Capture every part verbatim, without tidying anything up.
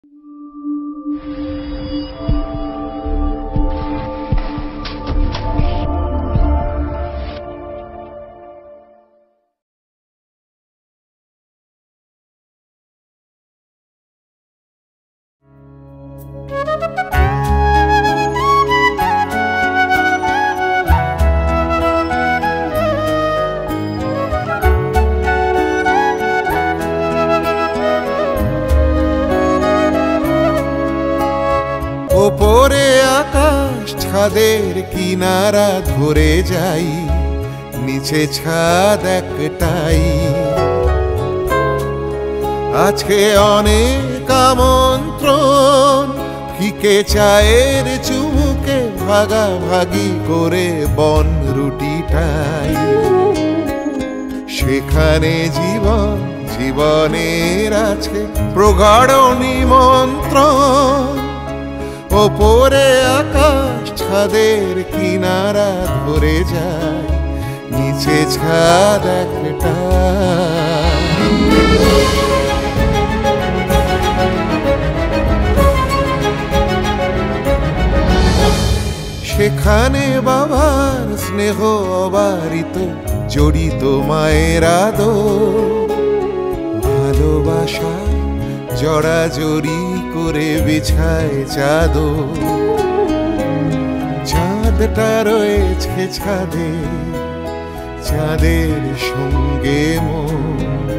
ওপরে আকাশ ছাদের কিনারা ধরে যাই, নিচে ছাদ একটাই। আজকে অনেক আমন্ত্রণ, ফিকে চায়ের চুমুকে ভাগাভাগি করে বন রুটিটাই। সেখানে জীবন জীবনের আছে প্রগাঢ় নিমন্ত্রণ। ওপরে আকাশ ছাদের কিনারা ধরে যায়, নিচে ছাদ একটা। সেখানে বাবার স্নেহ অবারিত, জড়িত মায়ের আদর, ভালোবাসা জড়াজড়ি করে বিছায় চাদর। চাঁদটা রয়েছে ছাদে, চাঁদের সঙ্গে মন।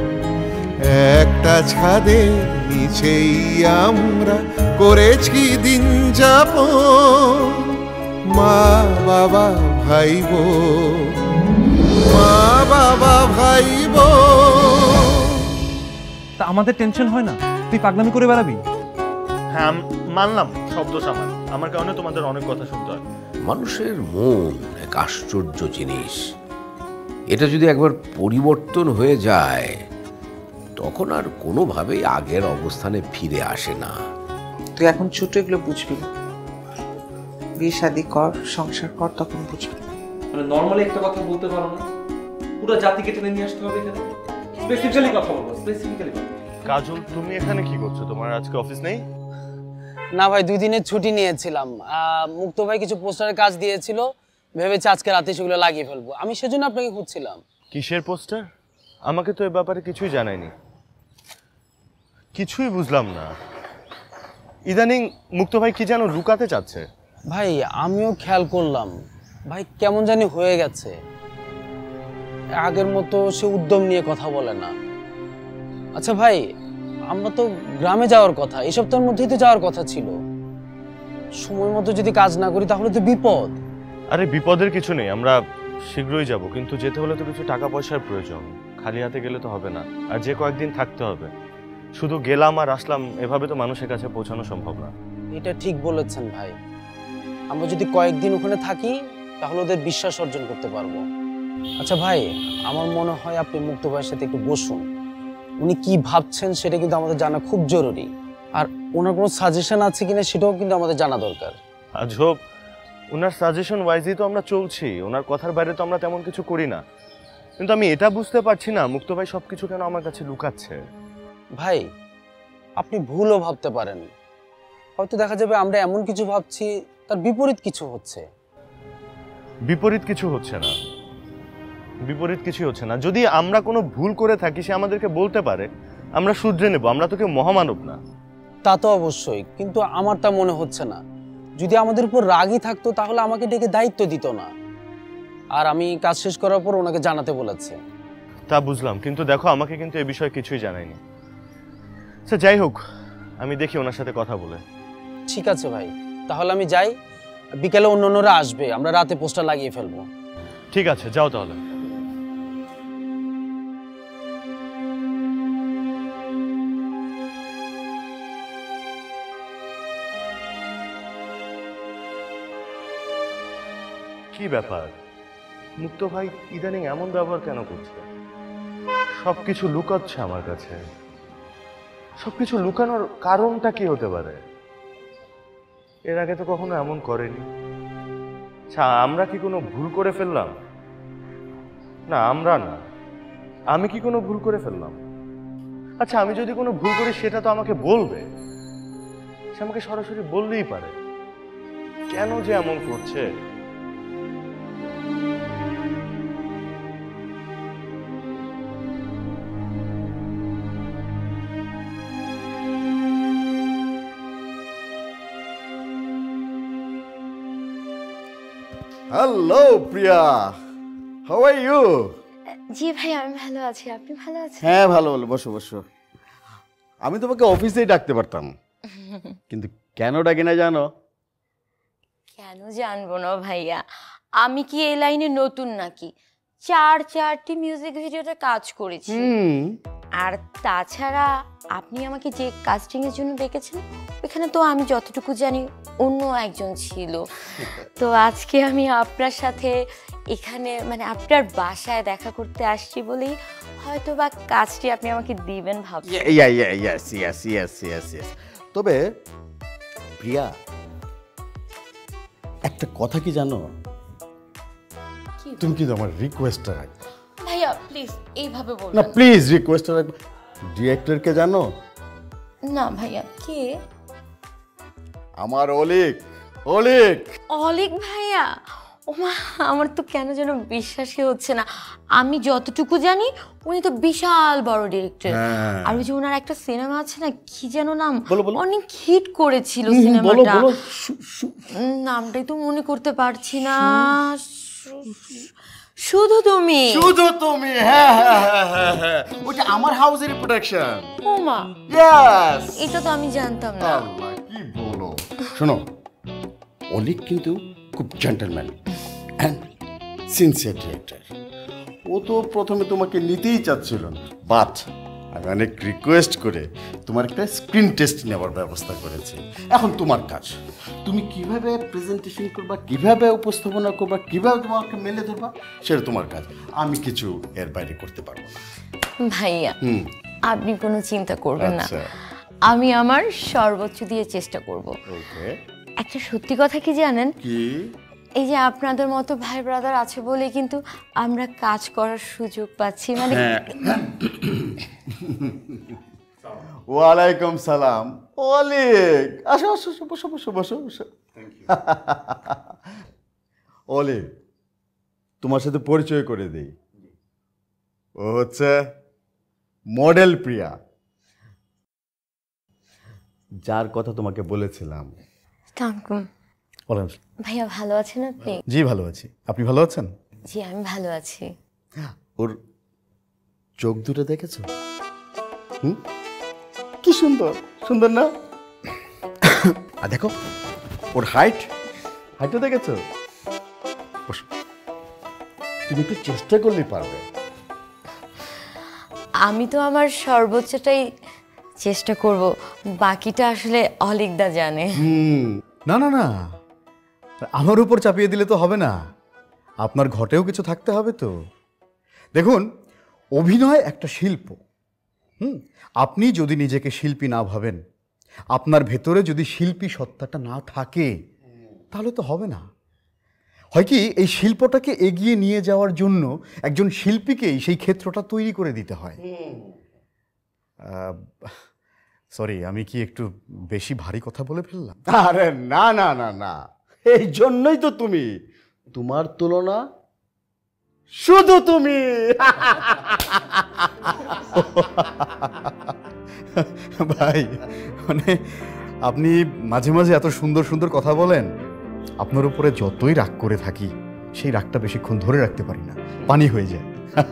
একটা ছাদের নিচেই আমরা করেছি দিন যাপন। মা বাবা ভাই বোন, মা বাবা ভাই বোন। তা আমাদের টেনশন হয় না? তুই পাগলামি করে বেড়াবি? হ্যাঁ মানলাম, শব্দ সামান আমার কারণে তোমাদের অনেক কথা শুনতে হয়। মানুষের মন এক আশ্চর্য জিনিস। এটা যদি একবার পরিবর্তন হয়ে যায় তখন আর কোনোভাবেই আগের অবস্থানে ফিরে আসে না। তুই এখন ছোট, এগুলো বুঝবি না। বিয়ে শাদী কর, সংসার কর, তখন বুঝবি। মানে নরমালি একটা কথা বলতে পারো না? পুরো জাতিকে টেনে নিয়ে আসতে হবে এখানে? স্পেসিফিক্যালি কথা বলবো, স্পেসিফিক্যালি। কাজল তুমি এখানে কি করছো? তোমার আজকে অফিস নেই? না ভাই, দুই দিনের ছুটি নিয়েছিলাম। মুক্ত ভাই কিছু পোস্টারের কাজ দিয়েছিল, ভেবেছি আজকে রাতে সেগুলো লাগিয়ে ফেলবো। আমি সেজন্য আপনাকে খুঁজছিলাম। কিসের পোস্টার? আমাকে তো এ ব্যাপারে কিছুই জানায়নি। কিছুই বুঝলাম না। ইদানিং মুক্ত ভাই কি যেন লুকাতে চাচ্ছে। ভাই আমিও খেয়াল করলাম, ভাই কেমন জানি হয়ে গেছে। আগের মতো সে উদ্যম নিয়ে কথা বলে না। আচ্ছা ভাই, আমরা তো গ্রামে যাওয়ার কথা, এই সপ্তাহের মধ্যেই তো যাওয়ার কথা ছিল। সময় মতো যদি কাজ না করি তাহলে তো বিপদ। আরে বিপদের কিছু নেই, আমরা শীঘ্রই যাব, কিন্তু যেতে হলে তো কিছু টাকা পয়সার প্রয়োজন। খালি হাতে গেলে তো হবে না, আর যে কয়েকদিন থাকতে হবে। শুধু গেলাম আর আসলাম এভাবে তো মানুষের কাছে পৌঁছানো সম্ভব না। এটা ঠিক বলেছেন ভাই। আমরা যদি কয়েকদিন ওখানে থাকি তাহলে ওদের বিশ্বাস অর্জন করতে পারবো। আচ্ছা ভাই, আমার মনে হয় আপনি মুক্ত ভাইয়ের সাথে একটু বসুন। উনি কি ভাবছেন সেটা কিন্তু আমাদের জানা খুব জরুরি। আর ওনার কোনো সাজেশন আছে কিনা সেটাও কিন্তু আমাদের জানা দরকার। আজব, ওনার সাজেশন ওয়াইজই তো আমরা চলছি, ওনার কথার বাইরে তো আমরা তেমন কিছু করি না। কিন্তু আমি এটা বুঝতে পারছি না মুক্ত ভাই সবকিছু কেন আমার কাছে লুকাচ্ছে। ভাই আপনি ভুলও ভাবতে পারেন, হয়তো দেখা যাবে আমরা এমন কিছু ভাবছি তার বিপরীত কিছু হচ্ছে। বিপরীত কিছু হচ্ছে না, বিপরীত কিছু হচ্ছে না। যদি আমরা কোনো ভুল করে থাকি সে আমাদেরকে বলতে পারে, আমরা শুধরে নেব। আমরা তো কেউ মহামানব না। তা তো অবশ্যই, কিন্তু আমার তা মনে হচ্ছে না। যদি আমাদের উপর রাগই থাকতো তাহলে আমাকে ডেকে দায়িত্ব দিত না। আর আমি কাজ শেষ করার পর ওনাকে জানাতে বলেছে। তা বুঝলাম, কিন্তু দেখো আমাকে কিন্তু এ বিষয়ে কিছুই জানায়নি। সে যাই হোক, আমি দেখি ওনার সাথে কথা বলে। ঠিক আছে ভাই, তাহলে আমি যাই। বিকেলে অন্য অন্যরা আসবে, আমরা রাতে পোস্টার লাগিয়ে ফেলবো। ঠিক আছে, যাও তাহলে। কি ব্যাপার, মুক্ত ভাই ইদানিং এমন ব্যবহার কেন করছে? সবকিছু লুকাচ্ছে আমার কাছে। সবকিছু লুকানোর কারণটা কি হতে পারে? এর আগে তো কখনো এমন করেনি। আচ্ছা, আমরা কি কোনো ভুল করে ফেললাম? না, আমরা না, আমি কি কোনো ভুল করে ফেললাম? আচ্ছা, আমি যদি কোনো ভুল করি সেটা তো আমাকে বলবে। সে আমাকে সরাসরি বললেই পারে। কেন যে এমন করছে? Hello Priya, how are you? জি ভাই, আমি ভালো আছি। আপনি ভালো আছেন? হ্যাঁ ভালো ভালো, বসো বসো। আমি তোমাকে অফিসেই ডাকতে পারতাম, কিন্তু কেন ডাকি না জানো? কেন জানবো না ভাইয়া, আমি কি এই লাইনে নতুন নাকি? চার চারটি মিউজিক ভিডিওতে কাজ করেছি। আর তাছাড়া আপনি আমাকে যে কাস্টিং এর জন্য ডেকেছেন, এখানে তো আমি যতটুকু জানি অন্য একজন ছিল। তো আজকে আমি আপনার সাথে এখানে মানে আপনার বাসায় দেখা করতে আসছি বলেই হয়তো বা কাজটি আপনি আমাকে দিবেন ভাবছি। Yeah yeah yes yes yes yes yes. তবে প্রিয়া, একটা কথা কি জানো? তুমি কিন্তু আমার রিকোয়েস্টটা রাখবে। ভাইয়া প্লিজ এইভাবে বলবেন না, প্লিজ রিকোয়েস্টটা রাখবে। ডিরেক্টরকে জানো? না ভাইয়া। কে? আমার অলিক। অলিক অলিক ভাইয়া? ওমা, আমার তো কেন যেন বিশ্বাসই হচ্ছে না। আমি যতটুকু জানি উনি তো বিশাল বড় ডিরেক্টর। আর ওই যে ওনার একটা সিনেমা আছে না, কি যেন নাম, অনেক হিট করেছিল সিনেমাটা। নামটাই তো মনে করতে পারছি না। শুধু তুমি। শুধু তুমি, হ্যাঁ হ্যাঁ হ্যাঁ হ্যাঁ হ্যাঁ, ওটা আমার হাউসের প্রোডাকশন। ওমা, ইয়েস। এটা তো আমি জানতাম না। আল্লাহ, কি বলো। শোনো, অলিক কিন্তু খুব জেন্টলম্যান অ্যান্ড সিনসিয়ার ডিরেক্টর। ও তো প্রথমে তোমাকে নিতেই চাচ্ছিল না, বাট আমি অনেক রিকোয়েস্ট করে তোমার একটা স্ক্রিন টেস্ট নেওয়ার ব্যবস্থা করেছি। এখন তোমার কাজ, তুমি কিভাবে প্রেজেন্টেশন করবা, কিভাবে উপস্থাপনা করবা, কিভাবে তোমাকে মেলে ধরবা, সেটা তোমার কাজ। আমি কিছু এর বাইরে করতে পারবো না। ভাইয়া আপনি কোনো চিন্তা করবেন না, আমি আমার সর্বোচ্চ দিয়ে চেষ্টা করব। ওকে। একটা সত্যি কথা কি জানেন? কি? এই যে আপনাদের মতো ভাই ব্রাদার আছে বলে কিন্তু আমরা কাজ করার সুযোগ পাচ্ছি। মানে ওয়ালাইকুম সালাম। অলিক, আসো আসো আসো, বসো বসো বসো বসো। অলিক, তোমার সাথে পরিচয় করে দিই। ও হচ্ছে মডেল প্রিয়া, যার কথা তোমাকে বলেছিলাম। ভাইয়া ভালো আছেন আপনি? জি ভালো আছি, আপনি ভালো আছেন? জি আমি ভালো আছি। ওর চোখ দুটো দেখেছো? হুম, কি সুন্দর সুন্দর না? আর দেখো ওর হাইট, হাইটও দেখেছো? তুমি একটু চেষ্টা করলেই পারবে। আমি তো আমার সর্বোচ্চটাই চেষ্টা করব, বাকিটা আসলে অলিকদা জানে। হুম, না না না, আমার উপর চাপিয়ে দিলে তো হবে না, আপনার ঘটেও কিছু থাকতে হবে তো। দেখুন, অভিনয় একটা শিল্প। হুম, আপনি যদি নিজেকে শিল্পী না ভাবেন, আপনার ভেতরে যদি শিল্পী সত্তাটা না থাকে, তাহলে তো হবে না। হয় কি, এই শিল্পটাকে এগিয়ে নিয়ে যাওয়ার জন্য একজন শিল্পীকেই সেই ক্ষেত্রটা তৈরি করে দিতে হয়। সরি, আমি কি একটু বেশি ভারী কথা বলে ফেললাম? আরে না না না না, এই জন্যই তো তুমি, তোমার তুলনা শুধু তুমি। ভাই, মানে আপনি মাঝে মাঝে এত সুন্দর সুন্দর কথা বলেন, আপনার উপরে যতই রাগ করে থাকি, সেই রাগটা বেশিক্ষণ ধরে রাখতে পারি না, পানি হয়ে যায়।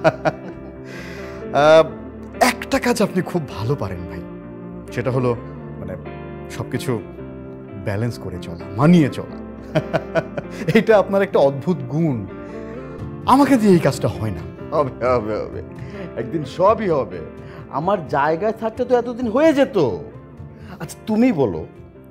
একটা কাজ আপনি খুব ভালো পারেন ভাই, সেটা হলো মানে সবকিছু ব্যালেন্স করে চলা, মানিয়ে চলা। এটা আপনার একটা অদ্ভুত গুণ। আমাকে দিয়ে এই কাজটা হয় না। হবে হবে হবে, একদিন সবই হবে। আমার জায়গায় থাকতে তো এতদিন হয়ে যেত। আচ্ছা তুমি বলো,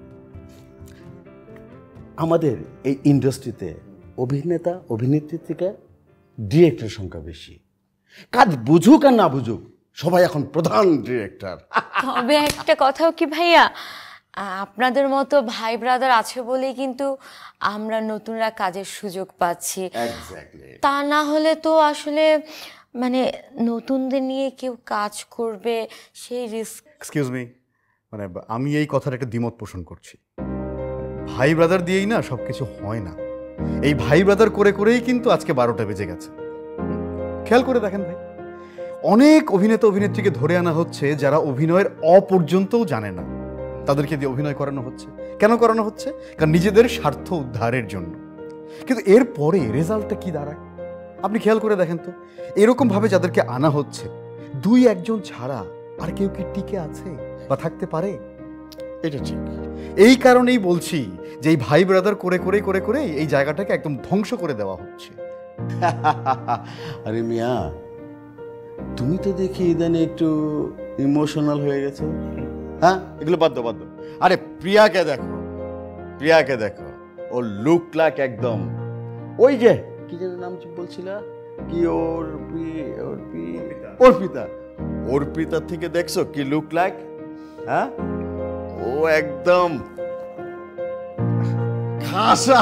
আমাদের এই ইন্ডাস্ট্রিতে অভিনেতা অভিনেত্রীর থেকে ডিরেক্টরের সংখ্যা বেশি। কাজ বুঝুক আর না বুঝুক, সবাই এখন প্রধান ডিরেক্টর। তবে একটা কথাও কি ভাইয়া, আপনাদের মতো ভাই ব্রাদার আছে বলেই কিন্তু আমরা নতুনরা কাজের সুযোগ পাচ্ছি। তা না হলে তো আসলে মানে নতুনদের নিয়ে কেউ কাজ করবে সেই রিস্ক। এক্সকিউজ মি, মানে আমি এই কথার একটা দ্বিমত পোষণ করছি। ভাই ব্রাদার দিয়েই না সব কিছু হয় না। এই ভাই ব্রাদার করে করেই কিন্তু আজকে বারোটা বেজে গেছে। খেয়াল করে দেখেন ভাই, অনেক অভিনেতা অভিনেত্রীকে ধরে আনা হচ্ছে যারা অভিনয়ের অ পর্যন্তও জানে না, তাদেরকে দিয়ে অভিনয় করানো হচ্ছে। কেন করানো হচ্ছে? কারণ নিজেদের স্বার্থ উদ্ধারের জন্য। কিন্তু এর পরে রেজাল্টটা কি দাঁড়ায় আপনি খেয়াল করে দেখেন তো। এরকম ভাবে যাদেরকে আনা হচ্ছে, দুই একজন ছাড়া আর কেউ কি টিকে আছে বা থাকতে পারে? এটা ঠিক। এই কারণেই বলছি যে এই ভাই ব্রাদার করে করে করে করে এই জায়গাটাকে একদম ধ্বংস করে দেওয়া হচ্ছে। আরে মিয়া, তুমি তো দেখি ইদানে একটু ইমোশনাল হয়ে গেছো। হ্যাঁ, এগুলো বাদ দাও বাদ দাও। আরে প্রিয়াকে দেখো, প্রিয়াকে দেখো, ও লুক লাইক একদম ওই যে কি যেন নাম বলছিলা, কি ওর অর্পিতা। অর্পিতার থেকে দেখছো কি লুক লাইক? হ্যাঁ, ও একদম খাসা।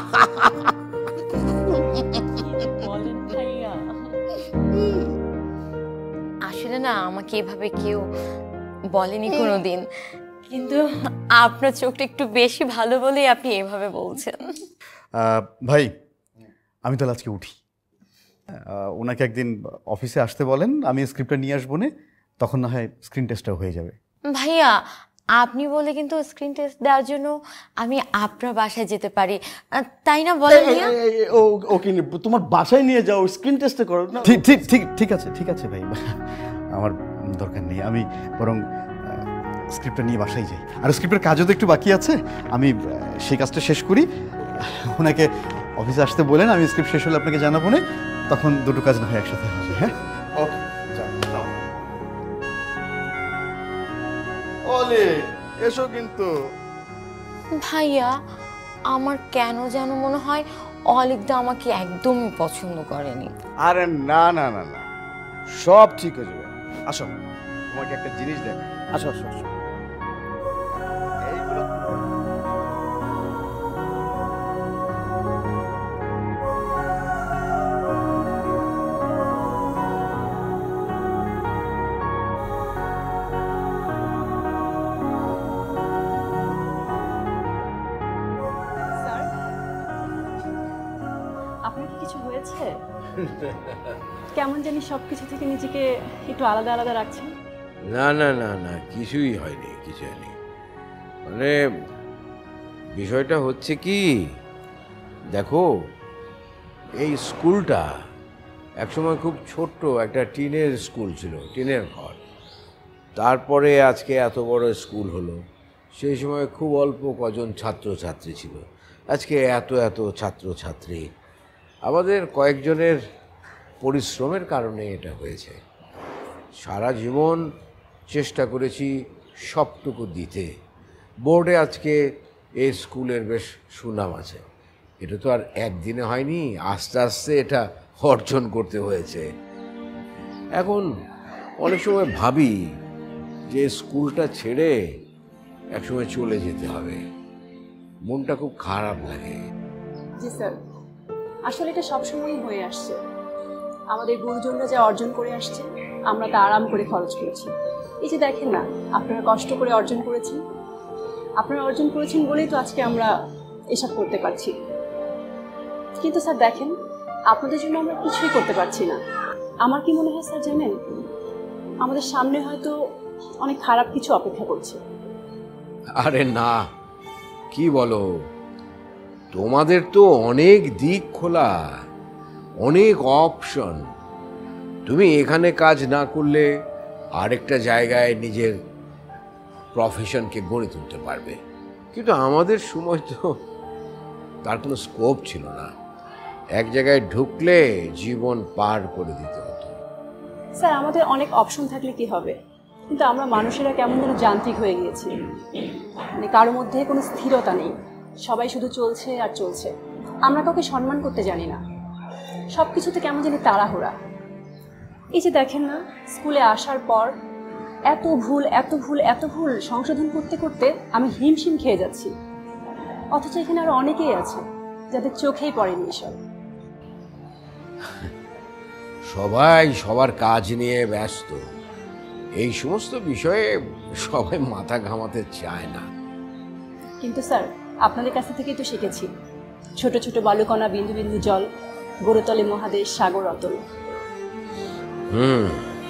আসলে না আমাকে এভাবে কেউ বলেনি কোনোদিন, কিন্তু আপনার চোখটা একটু বেশি ভালো বলেই আপনি এভাবে বলছেন। ভাই আমি তাহলে আজকে উঠি। ওনাকে একদিন অফিসে আসতে বলেন, আমি স্ক্রিপ্টটা নিয়ে আসবো না, তখন না হয় স্ক্রিন টেস্টটাও হয়ে যাবে। ভাইয়া আপনি বলে কিন্তু স্ক্রিন টেস্ট দেওয়ার জন্য আমি আপনার বাসায় যেতে পারি, তাই না বলেন? ওকে তোমার বাসায় নিয়ে যাও, স্ক্রিন টেস্টে করো না। ঠিক ঠিক ঠিক ঠিক আছে ঠিক আছে ভাই, আমার দরকার নেই। আমি বরং স্ক্রিপ্টটা নিয়ে বাসায় যাই। আর স্ক্রিপ্টের কাজও তো একটু বাকি আছে, আমি সেই কাজটা শেষ করি। ওনাকে অফিসে আসতে বলেন, আমি স্ক্রিপ্ট শেষ হলে আপনাকে জানাবো না, তখন দুটো কাজ না হয় একসাথে হবে। হ্যাঁ, ওকে। ওলে এসো কিন্তু। ভাইয়া আমার কেন যেন মনে হয় অলিকদা আমাকে একদমই পছন্দ করেনি। আরে না না না না, সব ঠিক হয়ে যাবে। আসো, তোমাকে একটা জিনিস দেখ। আসো আসো আসো। এইগুলো কেমন জানি সবকিছু থেকে নিজেকে একটু আলাদা আলাদা রাখছেন? না না না না, কিছুই হয়নি, কিছু হয়নি। মানে বিষয়টা হচ্ছে কি, দেখো এই স্কুলটা একসময় খুব ছোট্ট একটা টিনের স্কুল ছিল, টিনের ঘর। তারপরে আজকে এত বড় স্কুল হলো। সেই সময় খুব অল্প কজন ছাত্রছাত্রী ছিল, আজকে এত এত ছাত্রছাত্রী। আমাদের কয়েকজনের পরিশ্রমের কারণে এটা হয়েছে। সারা জীবন চেষ্টা করেছি সবটুকু দিতে। বোর্ডে আজকে এই স্কুলের বেশ সুনাম আছে। এটা তো আর একদিনে হয়নি, আস্তে আস্তে এটা অর্জন করতে হয়েছে। এখন অনেক সময় ভাবি যে স্কুলটা ছেড়ে একসময় চলে যেতে হবে, মনটা খুব খারাপ লাগে। জি স্যার, আসলে এটা সবসময়ই হয়ে আসছে। আমাদের গুরুজনরা যা অর্জন করে আসছে আমরা তা আরাম করে খরচ করেছি। এই যে দেখেন না, আপনারা কষ্ট করে অর্জন করেছেন, আপনারা অর্জন করেছেন বলেই তো আজকে আমরা এসব করতে পারছি। কিন্তু স্যার দেখেন, আপনাদের জন্য আমরা কিছুই করতে পারছি না। আমার কি মনে হয় স্যার জানেন, আমাদের সামনে হয়তো অনেক খারাপ কিছু অপেক্ষা করছে। আরে না, কি বলো, তোমাদের তো অনেক দিক খোলা, অনেক অপশন। তুমি এখানে কাজ না করলে আরেকটা জায়গায় নিজের প্রফেশনকে গড়ে তুলতে পারবে, কিন্তু আমাদের সময় তো তার কোনো স্কোপ ছিল না। এক জায়গায় ঢুকলে জীবন পার করে দিতে হতো। স্যার আমাদের অনেক অপশন থাকলে কি হবে, কিন্তু আমরা মানুষেরা কেমন যেন যান্ত্রিক হয়ে গিয়েছি। মানে কারো মধ্যে কোনো স্থিরতা নেই, সবাই শুধু চলছে আর চলছে। আমরা কাউকে সম্মান করতে জানি না, সব কিছুতে কেমন জানি তাড়াহুড়া। এই যে দেখেন না, স্কুলে আসার পর এত ভুল এত ভুল এত ভুল সংশোধন করতে করতে আমি হিমশিম খেয়ে যাচ্ছি, অথচ এখানে আরো অনেকেই আছে যাদের চোখেই পড়েনি এসব। সবাই সবার কাজ নিয়ে ব্যস্ত, এই সমস্ত বিষয়ে সবাই মাথা ঘামাতে চায় না। কিন্তু স্যার আপনাদের কাছ থেকেই তো শিখেছি, ছোট ছোট বালুকণা, বিন্দু বিন্দু জল, গড়েতলে মহাদেশ, সাগর অতল। হুম,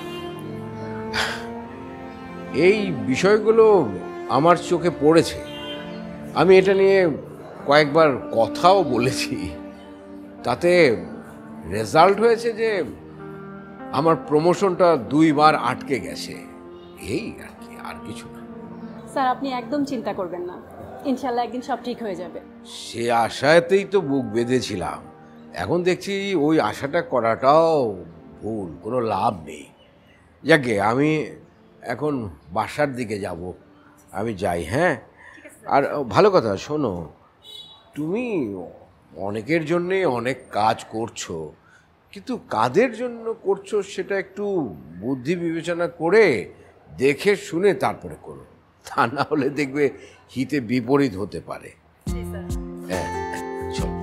এই বিষয়গুলো আমার চোখে পড়েছে। আমি এটা নিয়ে কয়েকবার কথাও বলেছি। তাতে রেজাল্ট হয়েছে যে আমার প্রমোশনটা দুইবার আটকে গেছে, এই আর কি, আর কিছু না। স্যার আপনি একদম চিন্তা করবেন না, ইনশাল্লাহ একদিন সব ঠিক হয়ে যাবে। সে আশাতেই তো বুক বেঁধেছিলাম। এখন দেখছি ওই আশাটা করাটাও ভুল, কোনো লাভ নেই। যাকে আমি এখন বাসার দিকে যাব, আমি যাই। হ্যাঁ, আর ভালো কথা, শোনো, তুমি অনেকের জন্যে অনেক কাজ করছো, কিন্তু কাদের জন্য করছো সেটা একটু বুদ্ধি বিবেচনা করে দেখে শুনে তারপরে করো, তা না হলে দেখবে হিতে বিপরীত হতে পারে। হ্যাঁ, চলো।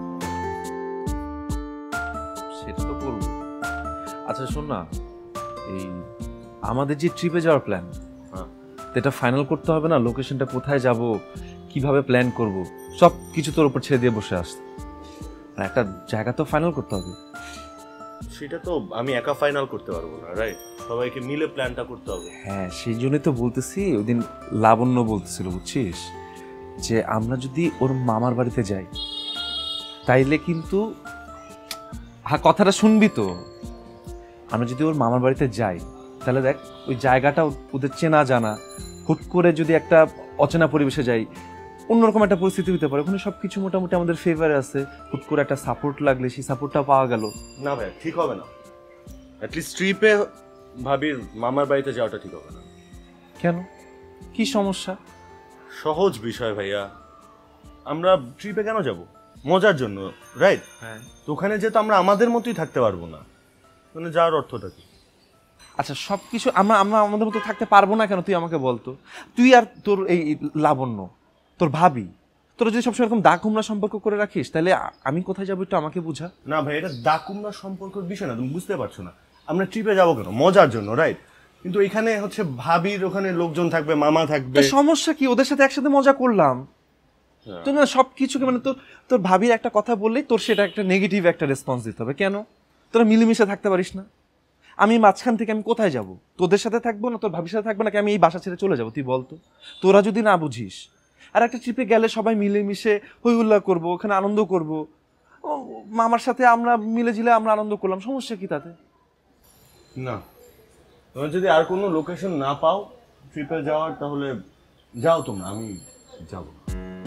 সেটা তো করবো। আচ্ছা শোন না, এই আমাদের যে ট্রিপে যাওয়ার প্ল্যান, এটা ফাইনাল করতে হবে না? লোকেশনটা কোথায় যাব, কিভাবে প্ল্যান করব, সব কিছু তোর উপর ছেড়ে দিয়ে বসে আসতে, আর একটা জায়গা তো ফাইনাল করতে হবে। সেটা তো আমি একা ফাইনাল করতে পারবো না, রাইট? সবাইকে মিলে প্ল্যানটা করতে হবে। হ্যাঁ, সেই জন্যই তো বলতেছি, ওই দিন লাবণ্য বলতেছিল, বুঝছিস, যে আমরা যদি ওর মামার বাড়িতে যাই তাইলে কিন্তু, হ্যাঁ কথাটা শুনবি তো, আমরা যদি ওর মামার বাড়িতে যাই তাহলে দেখ ওই জায়গাটা ওদের চেনা জানা, হুট করে যদি একটা অচেনা পরিবেশে যাই অন্যরকম একটা পরিস্থিতি হতে পারে। ওখানে সব কিছু মোটামুটি আমাদের ফেভারে আছে, হুট করে একটা সাপোর্ট লাগলে সেই সাপোর্টটা পাওয়া গেল না। ভাই ঠিক হবে না, অ্যাটলিস্ট ট্রিপে ভাবির মামার বাড়িতে যাওয়াটা ঠিক হবে না। কেন, কি সমস্যা? সহজ বিষয় ভাইয়া, আমরা ট্রিপে কেন যাব? মজার জন্য, রাইট? হ্যাঁ, তো ওখানে যেহেতু আমরা আমাদের মতোই থাকতে পারবো না, মানে যাওয়ার অর্থটা কি? আচ্ছা সব কিছু আমরা আমরা আমাদের মতো থাকতে পারবো না কেন, তুই আমাকে বলতো। তুই আর তোর এই লাবণ্য, তোর ভাবি, তোরা যদি সবসময় এরকম দা কুমড়া সম্পর্ক করে রাখিস তাহলে আমি কোথায় যাবো একটু আমাকে বুঝা। না ভাই, এটা দা কুমড়া সম্পর্কের বিষয় না, তুমি বুঝতে পারছো না। আমরা ট্রিপে যাবো কেন? মজার জন্য, রাইট? কিন্তু এখানে হচ্ছে ভাবির ওখানে লোকজন থাকবে, মামা থাকবে। সমস্যা কি, ওদের সাথে একসাথে মজা করলাম তো না। সব কিছুকে মানে তোর তোর ভাবির একটা কথা বললেই তোর সেটা একটা নেগেটিভ একটা রেসপন্স দিতে হবে কেন? তোরা মিলেমিশে থাকতে পারিস না? আমি মাঝখান থেকে আমি কোথায় যাব? তোদের সাথে থাকবো না তোর ভাবির সাথে থাকবো নাকি আমি এই বাসা ছেড়ে চলে যাবো? তুই বলতো, তোরা যদি না বুঝিস। আর একটা ট্রিপে গেলে সবাই মিলেমিশে হই হুল্লা করবো, ওখানে আনন্দ করবো, মামার সাথে আমরা মিলে ঝিলে আমরা আনন্দ করলাম, সমস্যা কি তাতে? না, তোমরা যদি আর কোনো লোকেশন না পাও ট্রিপে যাওয়ার, তাহলে যাও তোমরা, আমি যাব না।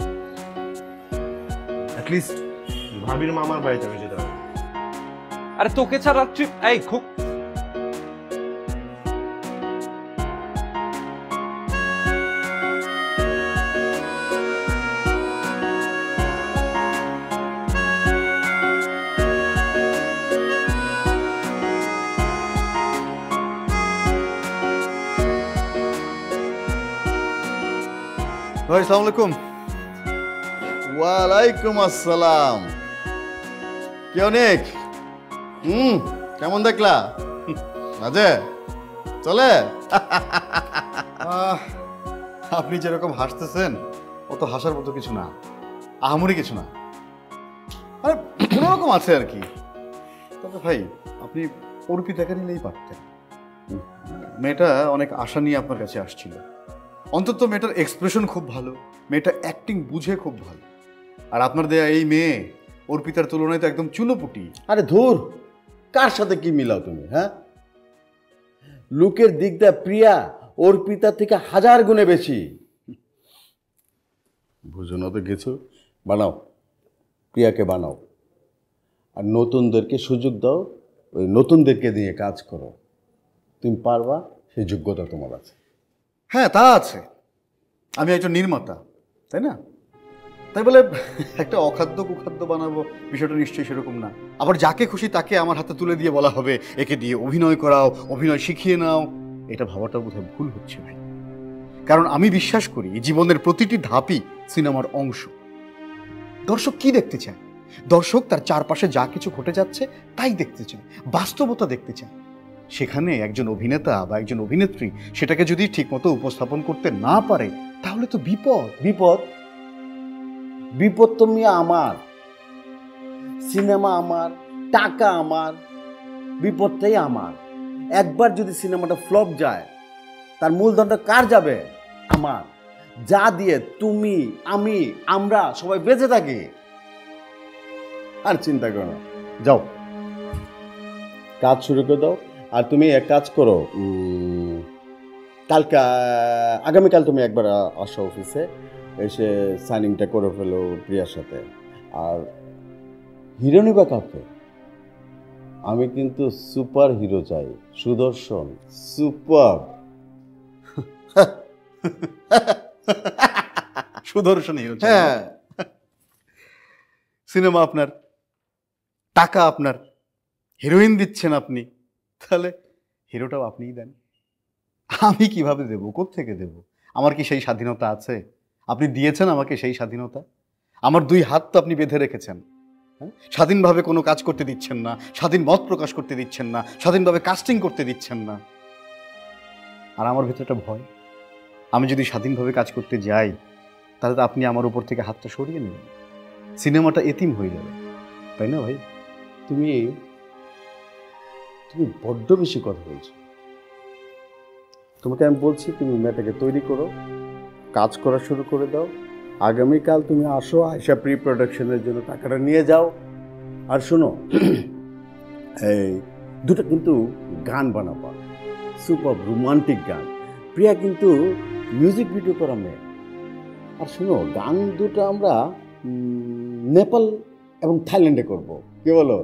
অ্যাটলিস্ট ভাবির মামার বাড়িতে আমি যেতে পারি। আরে তোকে ছাড়া ট্রিপ, এই খুব ভাই আসসালামু আলাইকুম। ওয়ালাইকুম আসসালাম। কি অনেক, হুম কেমন দেখলা? মাঝে চলে। আহ, আপনি যেরকম হাসতেছেন অত হাসার মতো কিছু না, আহামরি কিছু না, আরে কোনোরকম আছে আর কি। তবে ভাই আপনি অর্পিতাকে নিলেই পারতেন। মেয়েটা অনেক আশা নিয়ে আপনার কাছে আসছিল। অন্তত মেয়েটার এক্সপ্রেশন খুব ভালো, মেয়েটা অ্যাক্টিং বুঝে খুব ভালো। আর আপনার দেয়া এই মেয়ে অর্পিতার তুলনায় তো একদম চুনোপুটি। আরে ধুর, কার সাথে কি মিলাও তুমি? হ্যাঁ, লুকের দিক দিয়ে প্রিয়া অর্পিতা থেকে হাজার গুণে বেশি। বুঝো না তো কিছু, বানাও, প্রিয়াকে বানাও, আর নতুনদেরকে সুযোগ দাও, ওই নতুনদেরকে দিয়ে কাজ করো। তুমি পারবা, সেই যোগ্যতা তোমার আছে। হ্যাঁ তা আছে, আমি একজন নির্মাতা, তাই না? তাই বলে একটা অখাদ্য কুখাদ্য বানাবো বিষয়টা নিশ্চয়ই সেরকম না। আবার যাকে খুশি তাকে আমার হাতে তুলে দিয়ে বলা হবে একে দিয়ে অভিনয় করাও, অভিনয় শিখিয়ে নাও, এটা ভাবাটা বোধহয় ভুল হচ্ছে ভাই। কারণ আমি বিশ্বাস করি জীবনের প্রতিটি ধাপই সিনেমার অংশ। দর্শক কি দেখতে চায়? দর্শক তার চারপাশে যা কিছু ঘটে যাচ্ছে তাই দেখতে চায়, বাস্তবতা দেখতে চায়। সেখানে একজন অভিনেতা বা একজন অভিনেত্রী সেটাকে যদি ঠিকমতো উপস্থাপন করতে না পারে তাহলে তো বিপদ। বিপদ বিপদ তো মিয়া আমার, সিনেমা আমার, টাকা আমার, বিপদটাই আমার। একবার যদি সিনেমাটা ফ্লপ যায় তার মূলধনটা কার যাবে? আমার। যা দিয়ে তুমি, আমি, আমরা সবাই বেঁচে থাকি। আর চিন্তা করো না, যাও কাজ শুরু করে দাও। আর তুমি এক কাজ করো, কালকে আগামীকাল তুমি একবার আসো অফিসে, এসে সাইনিংটা করে ফেলো প্রিয়ার সাথে। আর হিরো নিবা কাকে? আমি কিন্তু সুপার হিরো চাই, সুদর্শন, সুপার। সুদর্শন হিরো। হ্যাঁ, সিনেমা আপনার, টাকা আপনার, হিরোইন দিচ্ছেন আপনি, তাহলে হিরোটাও আপনিই দেন। আমি কিভাবে দেব, কোত্থেকে দেব? আমার কি সেই স্বাধীনতা আছে? আপনি দিয়েছেন আমাকে সেই স্বাধীনতা? আমার দুই হাত তো আপনি বেঁধে রেখেছেন। হ্যাঁ, স্বাধীনভাবে কোনো কাজ করতে দিচ্ছেন না, স্বাধীন মত প্রকাশ করতে দিচ্ছেন না, স্বাধীনভাবে কাস্টিং করতে দিচ্ছেন না। আর আমার ভেতরটা ভয়, আমি যদি স্বাধীনভাবে কাজ করতে যাই তাহলে তো আপনি আমার উপর থেকে হাতটা সরিয়ে নেবেন, সিনেমাটা এতিম হয়ে যাবে, তাই না ভাই? তুমি তুমি বড্ড বেশি কথা বলছো। তোমাকে আমি বলছি তুমি মেয়েটাকে তৈরি করো, কাজ করা শুরু করে দাও। আগামীকাল তুমি আসো, আয়শা প্রি প্রোডাকশনের জন্য টাকাটা নিয়ে যাও। আর শোনো, এই দুটো কিন্তু গান বানাবা, সুপার রোমান্টিক গান। প্রিয়া কিন্তু মিউজিক ভিডিও করা মেয়ে। আর শোনো, গান দুটো আমরা নেপাল এবং থাইল্যান্ডে করব, কি বলো?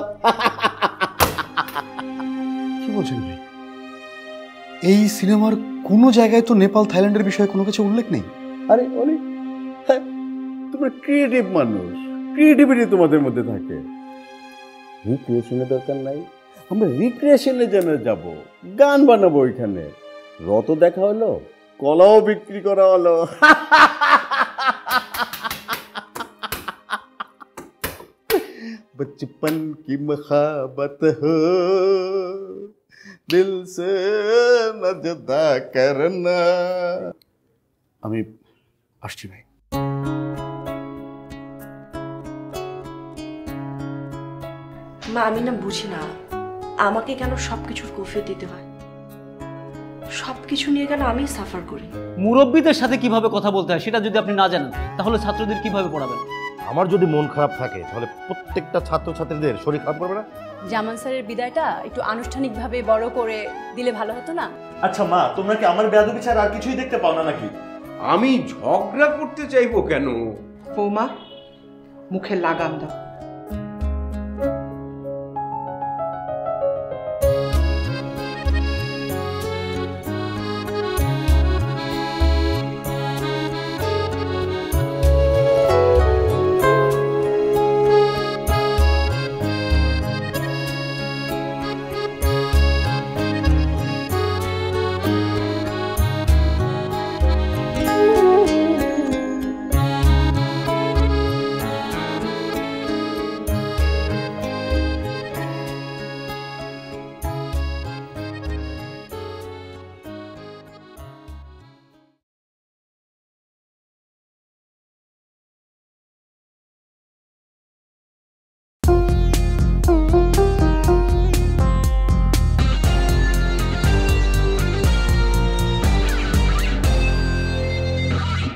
কি বলছেন ভাই? এই সিনেমার কোনো জায়গায় তো নেপাল থাইল্যান্ডের বিষয়ে কোনো কিছু উল্লেখ নেই। আরে অনেক, তোমরা ক্রিয়েটিভ মানুষ, ক্রিয়েটিভিটি তোমাদের মধ্যে থাকে। রিক্রিয়েশনের দরকার নাই, আমরা রিক্রিয়েশনে যেন যাব, গান বানাবো ওইখানে। রত দেখা হলো, কলাও বিক্রি করা হলো। बचपन की मखाबत हो दिल से न जुदा करना। আমি আসছি ভাই। মা, আমি না বুঝি না আমাকে কেন সবকিছুর কৈফিয়ত দিতে হয়, সবকিছু নিয়ে কেন আমি সাফার করি। মুরব্বীদের সাথে কিভাবে কথা বলতে হয় সেটা যদি আপনি না জানেন তাহলে ছাত্রদের কিভাবে পড়াবেন? আমার যদি মন খারাপ থাকে তাহলে প্রত্যেকটা ছাত্রছাত্রীদের শরীর খারাপ করবে না? জামান স্যারের বিদায়টা একটু আনুষ্ঠানিকভাবে বড় করে দিলে ভালো হতো না? আচ্ছা মা, তোমরা কি আমার বেয়াদবি ছাড়া আর কিছুই দেখতে পাও না নাকি? আমি ঝগড়া করতে চাইবো কেন? বৌমা, মুখে লাগাম দাও।